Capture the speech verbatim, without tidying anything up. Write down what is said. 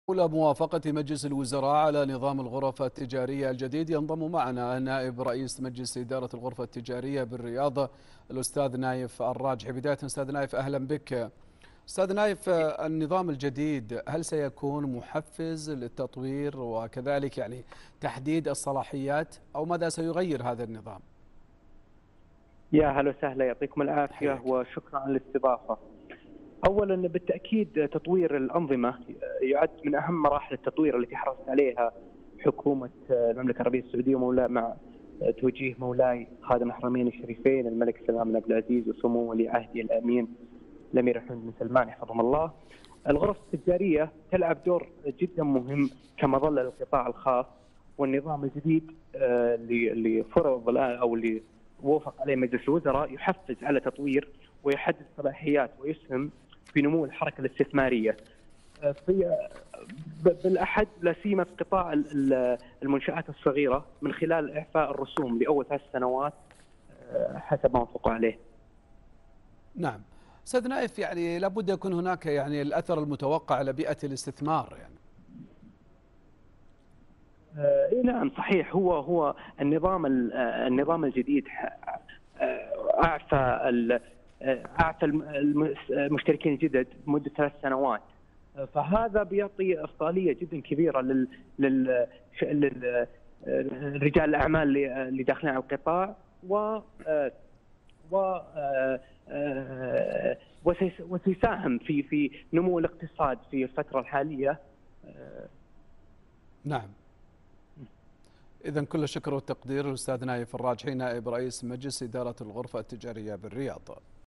حول موافقة مجلس الوزراء على نظام الغرف التجارية الجديد، ينضم معنا نائب رئيس مجلس إدارة الغرفة التجارية بالرياض الأستاذ نايف الراجحي. بداية أستاذ نايف أهلا بك. أستاذ نايف، النظام الجديد هل سيكون محفز للتطوير وكذلك يعني تحديد الصلاحيات، أو ماذا سيغير هذا النظام؟ يا هلا وسهلا، يعطيكم العافية حياك. وشكرا على الاستضافة. أولا بالتأكيد تطوير الأنظمة يعد من أهم مراحل التطوير التي حرصت عليها حكومة المملكة العربية السعودية ومولا مع توجيه مولاي خادم الحرمين الشريفين الملك سلمان بن عبد العزيز وسمو ولي عهده الأمين الأمير حمد بن سلمان حفظهم الله. الغرف التجارية تلعب دور جدا مهم كمظلة للقطاع الخاص، والنظام الجديد اللي فرض الآن أو اللي وافق عليه مجلس الوزراء يحفز على تطوير ويحدد صلاحيات ويسهم في نمو الحركه الاستثماريه في بالاحد لا سيما في قطاع المنشات الصغيره من خلال اعفاء الرسوم لاول ثلاث سنوات حسب ما وافقوا عليه. نعم أستاذ نايف، يعني لابد يكون هناك يعني الأثر المتوقع على بيئة الاستثمار يعني. اي نعم صحيح، هو هو النظام النظام الجديد اعفى اعفى المشتركين الجدد لمده ثلاث سنوات، فهذا بيعطي افضليه جدا كبيره لل لل رجال الاعمال اللي داخلين على القطاع و و وسيساهم في في نمو الاقتصاد في الفتره الحاليه. نعم، إذن كل الشكر والتقدير للأستاذ نايف الراجحي نائب رئيس مجلس إدارة الغرفة التجارية بالرياض.